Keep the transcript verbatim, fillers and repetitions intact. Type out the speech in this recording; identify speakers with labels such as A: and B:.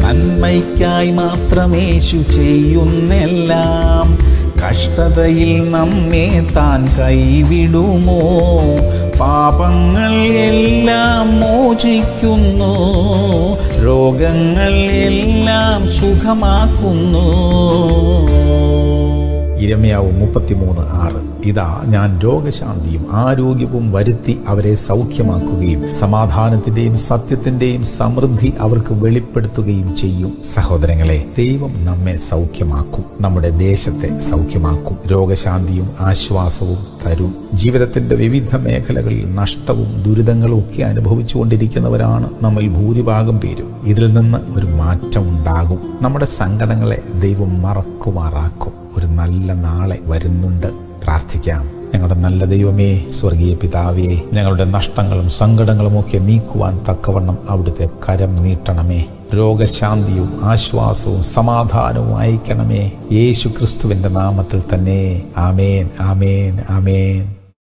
A: നന്മയ്ക്കായി മാത്രമേശു ചെയ്യുന്നെല്ലാം. കഷ്ടതയിൽ നമ്മെ താൻ കൈവിടുമോ? പാപങ്ങൾ എല്ലാം മോചിക്കുന്നു, രോഗങ്ങൾ എല്ലാം സുഖമാക്കുന്നു. യിരെമ്യാവ് മുപ്പത്തിമൂന്ന് ആറ്. ഇതാ ഞാൻ രോഗശാന്തിയും ആരോഗ്യവും വരുത്തി അവരെ സൗഖ്യമാക്കുകയും സമാധാനത്തിന്റെയും സത്യത്തിന്റെയും സമൃദ്ധി അവർക്ക് വെളിപ്പെടുത്തുകയും ചെയ്യും. സഹോദരങ്ങളെ, ദൈവം നമ്മെ സൗഖ്യമാക്കും, നമ്മുടെ ദേശത്തെ സൗഖ്യമാക്കും, രോഗശാന്തിയും ആശ്വാസവും തരും. ജീവിതത്തിന്റെ വിവിധ മേഖലകളിൽ നഷ്ടവും ദുരിതങ്ങളും ഒക്കെ അനുഭവിച്ചുകൊണ്ടിരിക്കുന്നവരാണ് നമ്മൾ ഭൂരിഭാഗം പേരും. ഇതിൽ നിന്ന് ഒരു മാറ്റം ഉണ്ടാകും. നമ്മുടെ സങ്കടങ്ങളെ ദൈവം മറക്കുമാറാക്കും. ഒരു നല്ല നാളെ വരുന്നുണ്ട്. പ്രാർത്ഥിക്കാം. ഞങ്ങളുടെ നല്ല ദൈവമേ, സ്വർഗീയ പിതാവേ, ഞങ്ങളുടെ നഷ്ടങ്ങളും സങ്കടങ്ങളും ഒക്കെ നീക്കുവാൻ തക്കവണ്ണം അവിടുത്തെ കരം നീട്ടണമേ. രോഗശാന്തിയും ആശ്വാസവും സമാധാനവും അയക്കണമേ. യേശു ക്രിസ്തുവിന്റെ നാമത്തിൽ തന്നെ. ആമേൻ, ആമേൻ, ആമേൻ.